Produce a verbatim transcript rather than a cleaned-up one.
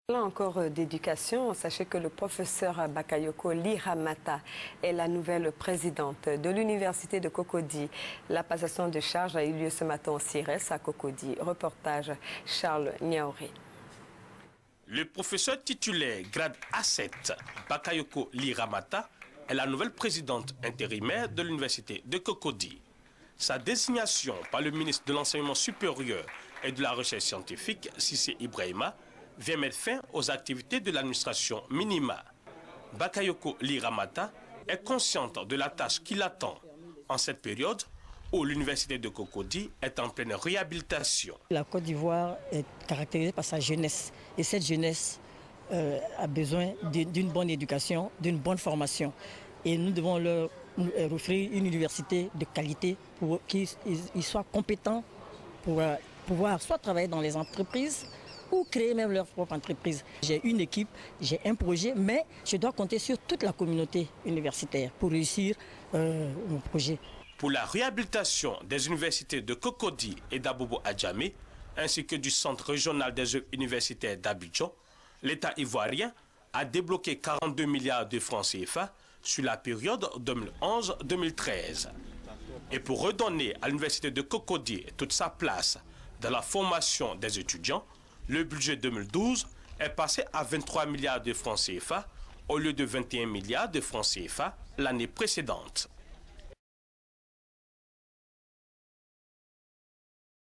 Là encore d'éducation, sachez que le professeur Bakayoko Liramata est la nouvelle présidente de l'université de Cocody. La passation de charge a eu lieu ce matin au C I R E S à Cocody. Reportage Charles Niaouré. Le professeur titulaire grade A sept, Bakayoko Liramata, est la nouvelle présidente intérimaire de l'université de Cocody. Sa désignation par le ministre de l'Enseignement supérieur et de la Recherche scientifique, Cissé Ibrahima, vient mettre fin aux activités de l'administration minima. Bakayoko Liramata est consciente de la tâche qui l'attend en cette période où l'université de Cocody est en pleine réhabilitation. La Côte d'Ivoire est caractérisée par sa jeunesse et cette jeunesse euh, a besoin d'une bonne éducation, d'une bonne formation. Et nous devons leur offrir une université de qualité pour qu'ils soient compétents pour euh, pouvoir soit travailler dans les entreprises ou créer même leur propre entreprise. J'ai une équipe, j'ai un projet, mais je dois compter sur toute la communauté universitaire pour réussir euh, mon projet. Pour la réhabilitation des universités de Cocody et d'Abobo-Adjamé, ainsi que du Centre régional des œuvres universitaires d'Abidjan, l'État ivoirien a débloqué quarante-deux milliards de francs C F A sur la période deux mille onze deux mille treize. Et pour redonner à l'université de Cocody toute sa place dans la formation des étudiants, le budget deux mille douze est passé à vingt-trois milliards de francs C F A au lieu de vingt et un milliards de francs C F A l'année précédente.